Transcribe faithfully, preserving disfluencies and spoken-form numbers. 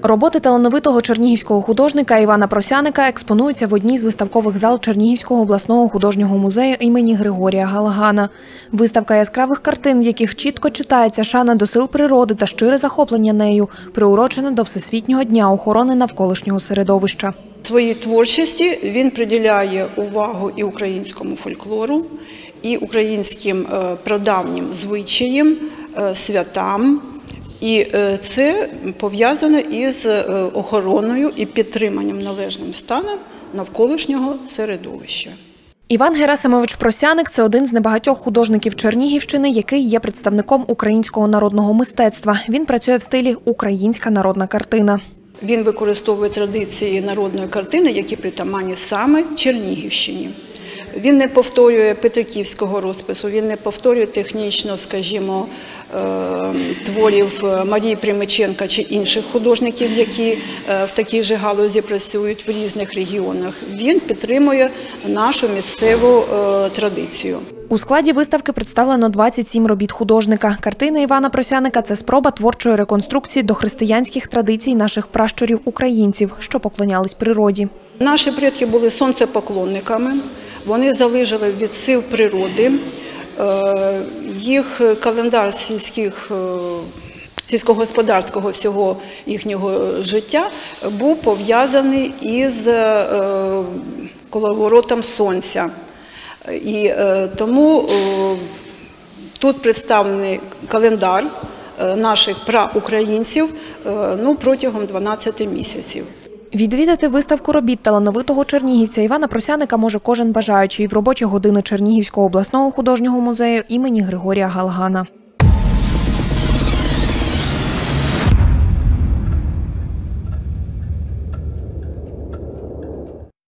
Роботи талановитого чернігівського художника Івана Просяника експонуються в одній з виставкових зал Чернігівського обласного художнього музею імені Григорія Галагана. Виставка яскравих картин, в яких чітко читається шана до сил природи та щире захоплення нею, приурочена до Всесвітнього дня охорони навколишнього середовища. В своїй творчості він приділяє увагу і українському фольклору, і українським прадавнім звичаям, святам. І це пов'язано із охороною і підтриманням належним станом навколишнього середовища. Іван Герасимович Просяник – це один з небагатьох художників Чернігівщини, який є представником українського народного мистецтва. Він працює в стилі «Українська народна картина». Він використовує традиції народної картини, які притаманні саме Чернігівщині. Він не повторює петриківського розпису, він не повторює технічно, скажімо, творів Марії Примаченка чи інших художників, які в такій же галузі працюють в різних регіонах. Він підтримує нашу місцеву традицію. У складі виставки представлено двадцять сім робіт художника. Картини Івана Просяника – це спроба творчої реконструкції до християнських традицій наших пращурів-українців, що поклонялись природі. Наші предки були сонцепоклонниками, вони залежали від сил природи. Їх календар сільських, сільськогосподарського всього їхнього життя був пов'язаний із коловоротом сонця. І тому тут представлений календар наших праукраїнців ну, протягом дванадцяти місяців. Відвідати виставку робіт талановитого чернігівця Івана Просяника може кожен бажаючий в робочі години Чернігівського обласного художнього музею імені Григорія Галагана.